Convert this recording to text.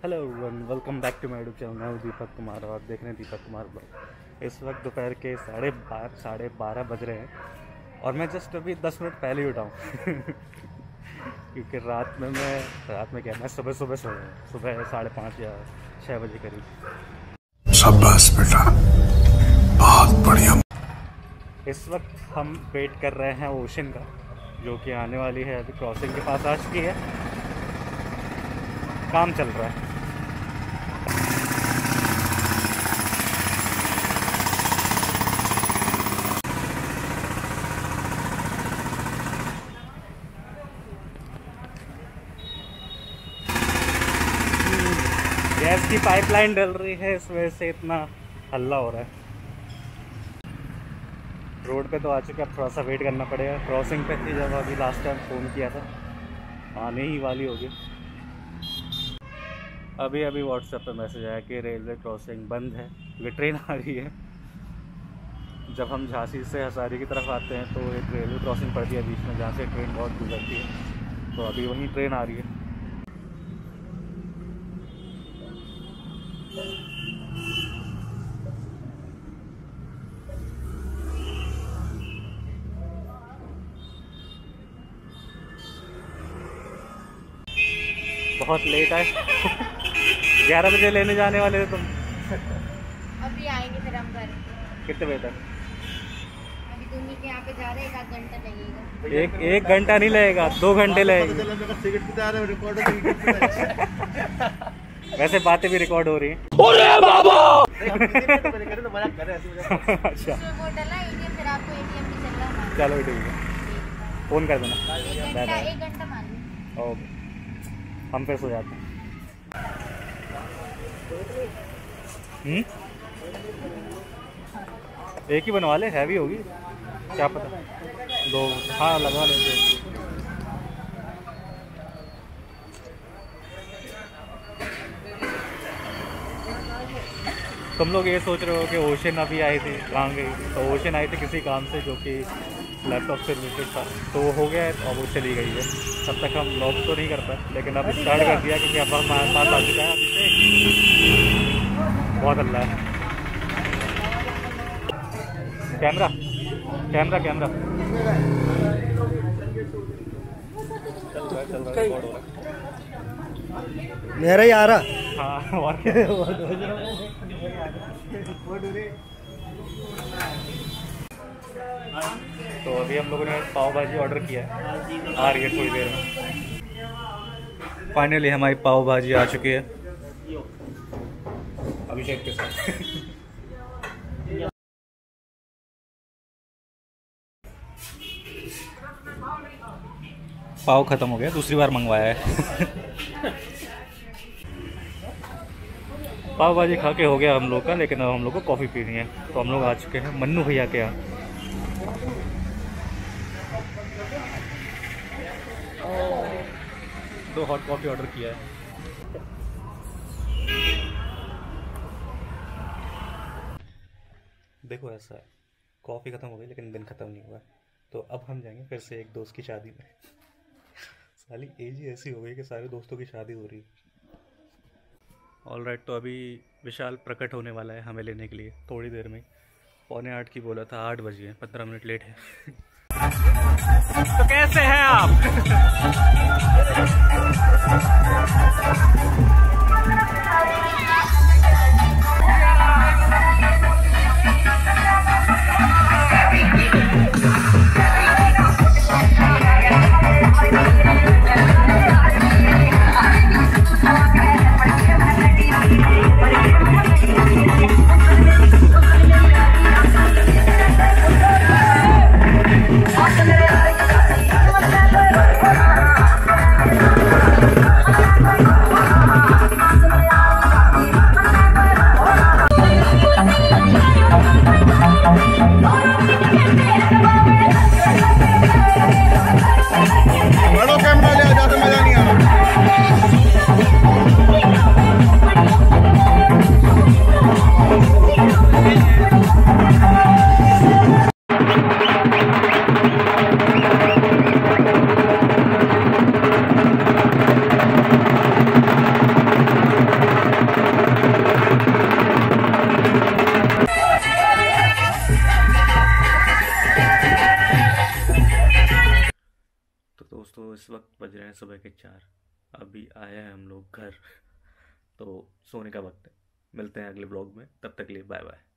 Hello everyone, welcome back to my YouTube channel. मैं हूँ दीपक कुमार और देख रहे हैं दीपक कुमार ब्लॉग। इस वक्त दोपहर के 12:30 बज रहे हैं और मैं जस्ट अभी 10 मिनट पहले ही उठा हूँ क्योंकि रात में क्या मैं सुबह सोया हूँ। सुबह 5:30 या 6 बजे करीब। शाबाश बेटा, बहुत बढ़िया। इस वक्त हम वेट कर रहे हैं ओशन का, जो कि आने वाली है। अभी क्रॉसिंग के पास आ चुकी है, काम चल रहा है। गैस की पाइपलाइन डल रही है, इस वजह से इतना हल्ला हो रहा है। रोड पे तो आ चुके, अब थोड़ा सा वेट करना पड़ेगा। क्रॉसिंग पे थी जब अभी लास्ट टाइम फ़ोन किया था, आने ही वाली होगी। अभी व्हाट्सएप पे मैसेज आया कि रेलवे क्रॉसिंग बंद है क्योंकि ट्रेन आ रही है। जब हम झांसी से हसारी की तरफ आते हैं तो एक रेलवे क्रॉसिंग पड़ती है बीच में, जहाँ से ट्रेन बहुत गुजरती है। तो अभी वहीं ट्रेन आ रही है। बहुत लेट है 11 बजे लेने जाने वाले थे तुम। अभी आएंगे फिर हम घर। कितने बजे तक? अभी तुम्ही के यहाँ पे जा रहे हैं, 1 घंटा लगेगा। एक घंटा नहीं लगेगा, 2 घंटे लगेंगे। वैसे बातें भी रिकॉर्ड हो रही हैं। अच्छा वो डला ATM, फिर आपको ATM भी चल रहा है। चलो ठीक है, फ़ोन कर देना। 1 घंटा मान लो। ओके, हम फिर सो जाते हैं। एक ही बनवा ले, हैवी होगी क्या पता। 2 हाँ लगवा लेते। तुम लोग ये सोच रहे हो कि ओशन अभी आई थी, कहाँ गई? तो ओशन आई थी किसी काम से जो कि लैपटॉप से रिलेटेड था, तो वो हो गया है और वो चली गई है। तब तक हम लॉग तो नहीं कर पाए, लेकिन अब स्टार्ट कर दिया क्योंकि अब हमारे पास आ चुका है। अभी से बहुत अल्लाह है। कैमरा चल रहा है। मेरा ही आ रहा। हाँ और क्या? तो अभी हम लोगों ने पाव भाजी ऑर्डर किया है, आ रही है थोड़ी देर में। फाइनली हमारी पाव भाजी आ चुकी है अभिषेक के साथ। पाव खत्म हो गया, दूसरी बार मंगवाया है। पाव भाजी खा के हो गया हम लोग का, लेकिन अब हम लोग को कॉफ़ी पीनी है। तो हम लोग आ चुके हैं मन्नू भैया के यहाँ। 2 हॉट कॉफ़ी ऑर्डर किया है। देखो ऐसा है, कॉफ़ी ख़त्म हो गई लेकिन दिन ख़त्म नहीं हुआ है। तो अब हम जाएंगे फिर से एक दोस्त की शादी में। साली एज ही ऐसी हो गई कि सारे दोस्तों की शादी हो रही है। ऑलराइट, तो अभी विशाल प्रकट होने वाला है हमें लेने के लिए थोड़ी देर में। 7:45 की बोला था, 8 बजे हैं, 15 मिनट लेट है। तो कैसे हैं आप? Bye. दोस्तों, इस वक्त बज रहे हैं सुबह के 4। अभी आए हैं हम लोग घर, तो सोने का वक्त है। मिलते हैं अगले ब्लॉग में, तब तक के लिए बाय बाय।